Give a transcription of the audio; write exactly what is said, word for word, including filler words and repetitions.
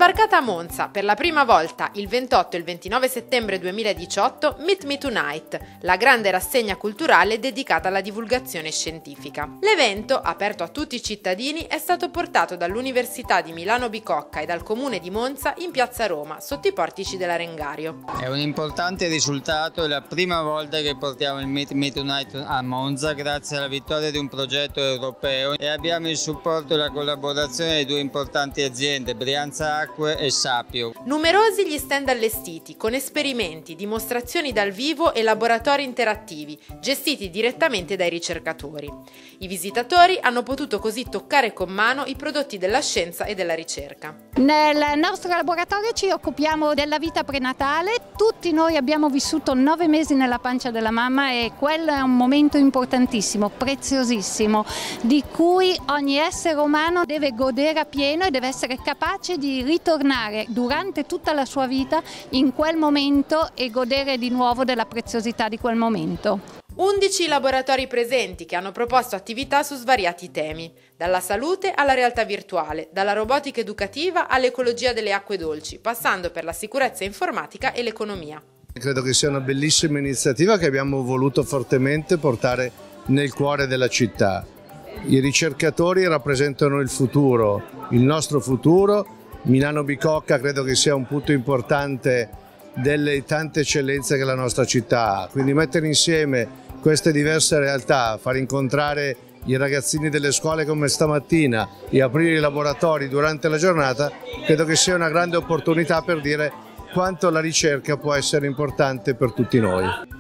Sbarcata a Monza per la prima volta il ventotto e il ventinove settembre duemiladiciotto Meet Me Tonight, la grande rassegna culturale dedicata alla divulgazione scientifica. L'evento, aperto a tutti i cittadini, è stato portato dall'Università di Milano Bicocca e dal Comune di Monza in Piazza Roma, sotto i portici dell'Arengario. È un importante risultato, è la prima volta che portiamo il Meet Me Tonight a Monza grazie alla vittoria di un progetto europeo e abbiamo il supporto e la collaborazione di due importanti aziende, Brianza Acque e Sapio. Numerosi gli stand allestiti, con esperimenti, dimostrazioni dal vivo e laboratori interattivi, gestiti direttamente dai ricercatori. I visitatori hanno potuto così toccare con mano i prodotti della scienza e della ricerca. Nel nostro laboratorio ci occupiamo della vita prenatale, tutti noi abbiamo vissuto nove mesi nella pancia della mamma e quello è un momento importantissimo, preziosissimo, di cui ogni essere umano deve godere appieno e deve essere capace di ritornare durante tutta la sua vita in quel momento e godere di nuovo della preziosità di quel momento. undici laboratori presenti che hanno proposto attività su svariati temi, dalla salute alla realtà virtuale, dalla robotica educativa all'ecologia delle acque dolci, passando per la sicurezza informatica e l'economia. Credo che sia una bellissima iniziativa che abbiamo voluto fortemente portare nel cuore della città. I ricercatori rappresentano il futuro, il nostro futuro. Milano Bicocca credo che sia un punto importante delle tante eccellenze che la nostra città ha, quindi mettere insieme queste diverse realtà, far incontrare i ragazzini delle scuole come stamattina e aprire i laboratori durante la giornata, credo che sia una grande opportunità per dire quanto la ricerca può essere importante per tutti noi.